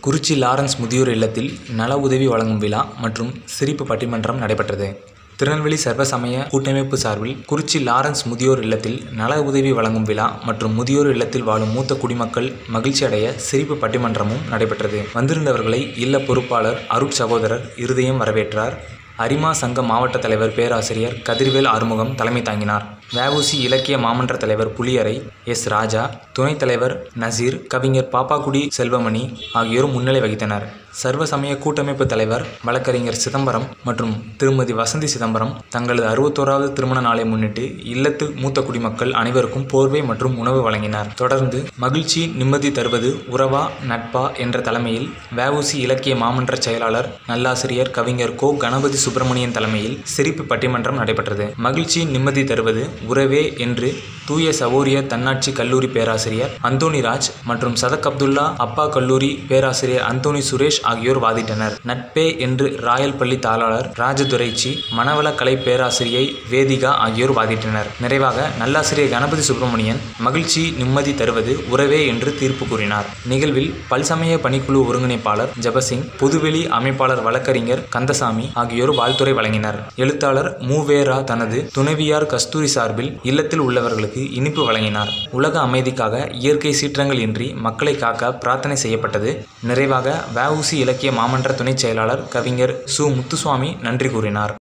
குறிச்சி Lawrence முதியோர் இல்லத்தில் நல உதவி வழங்கும் விழா மற்றும் சிரிப்பு பட்டிமன்றம் நடைபெற்றது. திருநெல்வேலி சர்வசமய கூட்டமைப்பு சார்பில் குறிச்சி லாரன்ஸ் முதியோர் இல்லத்தில் நல உதவி வழங்கும் விழா மற்றும் முதியோர் இல்லத்தில் வாழும் மூத்த குடிமக்கள் மகிழ்ச்சி அடைய சிரிப்பு பட்டிமன்றமும் நடைபெற்றது. வந்திருந்தவர்களை இல்ல பொறுப்பாளர் அருட்சகோதரர் இருதயம் வரவேற்றார். அரிமா சங்க மாவட்ட தலைவர் பேராசிரியர் கதிர்வேல் ஆறுமுகம் தலைமை தாங்கினார். வ.உ.சி. இலக்கிய மாமன்ற தலைவர் புலியரை எஸ். ராஜா, துணைத் தலைவர் நசீர், கவிஞர் பாப்பாக்குடி செல்வமணி ஆகியோர் முன்னிலை வகித்தனர். சர்வசமய கூட்டமைப்பு தலைவர் வழக்கறிஞர் சிதம்பரம் மற்றும் திருமதி வசந்தி சிதம்பரம் தங்களது 61வது திருமண நாளை முன்னிட்டு இல்லத்து மூத்த குடிமக்கள் அனைவருக்கும் போர்வை மற்றும் உணவு வழங்கினார். தொடர்ந்து மகிழ்ச்சி நிம்மதி தருவது உறவா நட்பா என்ற தலைமையில் வ.உ.சி. இலக்கிய மாமன்ற செயலாளர் நல்லாசிரியர் கவிஞர் கோ. கணபதி சுப்பிரமணியன் தலைமையில் சிரிப்பு பட்டிமன்றம் நடைபெற்றது. மகிழ்ச்சி நிம்மதி தருவது உறவே என்று தூய சவோரியர் தன்னாட்சி கல்லூரி பேராசிரியர் அந்தோணிராஜ் மற்றும் சதக் அப்துல்லா அப்பா கல்லூரி பேராசிரியர் அந்தோணி சுரேஷ் ஆகியோர் வாதிட்டனர். நட்பே என்று ராயல் பள்ளி தாளாளர் ராஜதுரைச்சி, மனவள கலை பேராசிரியை வேதிகா ஆகியோர் வாதிட்டனர். நிறைவாக நல்லாசிரியர் கணபதி சுப்பிரமணியன் மகிழ்ச்சி நிம்மதி தருவது உறவே என்று தீர்ப்பு கூறினார். நிகழ்வில் பல்சமய பணிக்குழு ஒருங்கிணைப்பாளர் ஜெபசிங், பொதுவெளி அமைப்பாளர் வழக்கறிஞர் கந்தசாமி ஆகியோர் வாழ்த்துரை வழங்கினர். எழுத்தாளர் மூவேரா தனது துணைவியார் கஸ்தூரி சார்பில் இல்லத்தில் உள்ளவர்களுக்கு இனிப்பு வழங்கினார். உலக அமைதிக்காக இயற்கை சீற்றங்கள் இன்றி மக்களை காக்க பிரார்த்தனை செய்யப்பட்டது. நிறைவாக வ.உ.சி. இலக்கிய மாமன்ற துணைச் செயலாளர் கவிஞர் சு. முத்துசுவாமி நன்றி கூறினார்.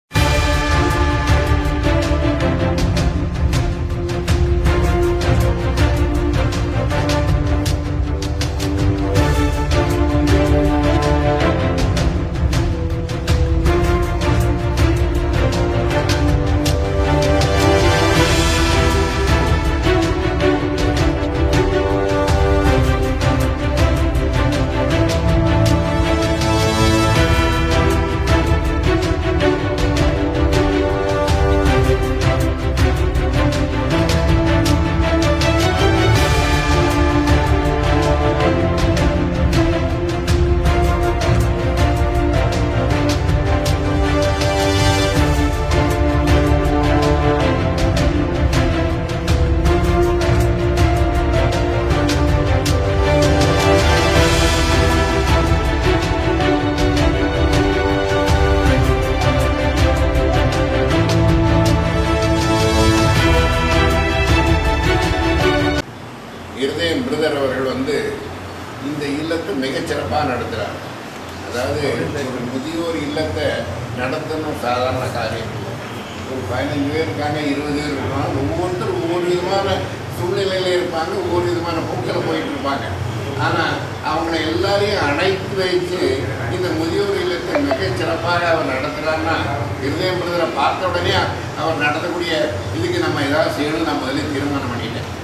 இருதயம் பிரதர் அவர்கள் இந்த இல்லத்தை மிகச்சிறப்பாக நடத்துகிறார். அதாவது ஒரு முதியோர் இல்லத்தை நடத்தணும் சாதாரண காரியம். ஒரு 15 பேர் இருக்காங்க, 20 பேர் இருப்பாங்க. ஒவ்வொருத்தரும் ஒவ்வொரு விதமான சூழ்நிலையில் இருப்பாங்க, ஒவ்வொரு விதமான போக்கில் போயிட்டு இருப்பாங்க. ஆனால் அவங்கள எல்லாரையும் அழைத்து வைத்து இந்த முதியோர் இல்லத்தை மிகச்சிறப்பாக அவர் நடத்துகிறாருன்னா இருதயம் பிரதரை பார்த்த உடனே அவர் நடத்தக்கூடிய இதுக்கு நம்ம ஏதாவது செய்யணும். நான் முதல்ல தீர்மானம் பண்ணிட்டேன்.